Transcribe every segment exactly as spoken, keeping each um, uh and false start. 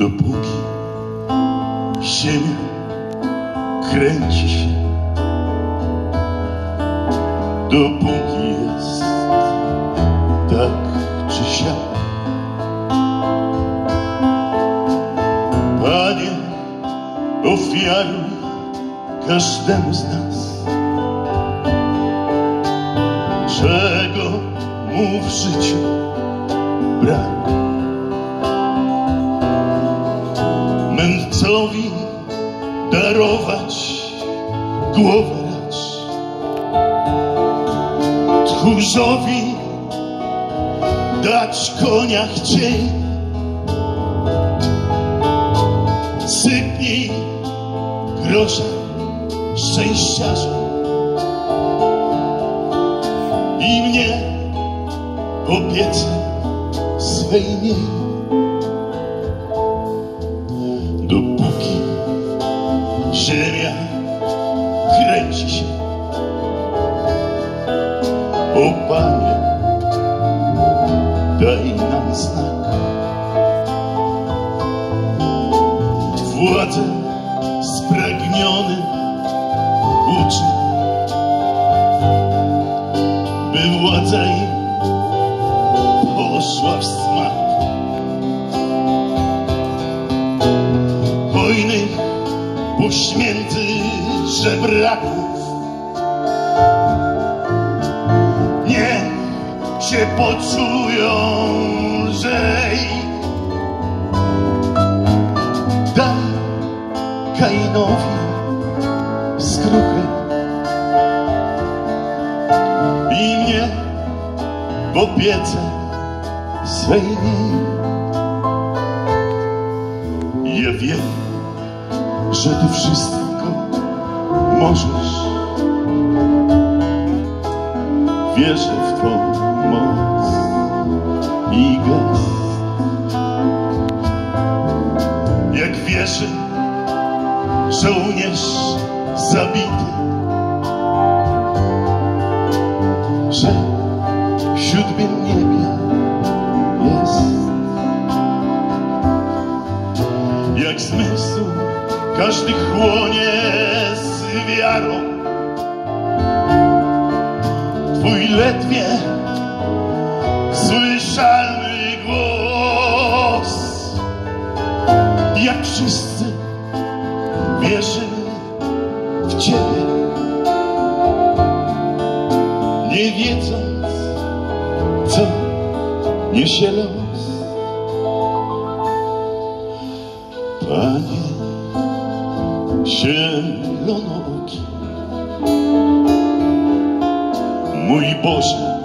Dopóki ziemia kręci się, dopóki jest tak czy siak. Panie, ofiaruj każdemu z nas, czego mu w życiu brak. Mędrcowi darować głowę racz, tchórzowi dać konia chciej. Sypnij grosza szczęściarza i mnie opiece swej miej. Dopóki ziemia kręci się, o Panie, daj nam znak. Władze spragniony uczy, by władza im poszła w smak. Hojnych, poświętych żebraków niech się poczują lżej. Daj Kainowi skruchę i mnie w opiece swej miej. Ja wiem, że Ty wszystko możesz. Wierzę w Twą moc i gest. Jak wierzy żołnierz zabity, że w siódmym niebie jest. Jak zmysł każdy chłonie z wiarą Twój ledwie słyszalny głos. Jak wszyscy wierzymy w Ciebie, nie wiedząc, co niesie los. Panie zielonooki, mój Boże,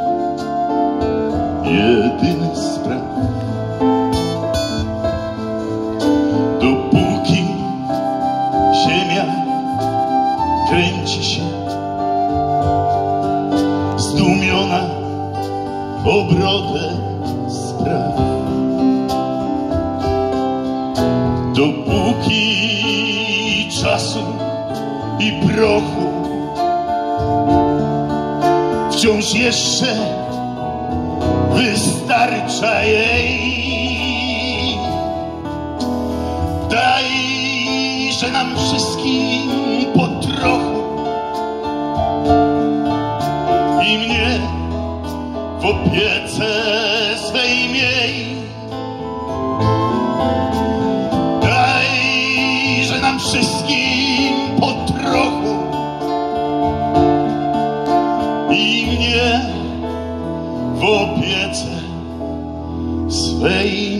jedyny spraw. Dopóki ziemia kręci się, zdumiona obrodem spraw. Dopóki czasu i prochu wciąż jeszcze wystarcza jej, dajże nam wszystkim po trochu i mnie w opiece swej miej. Dajże nam wszystkim po trochu i mnie w opiece swej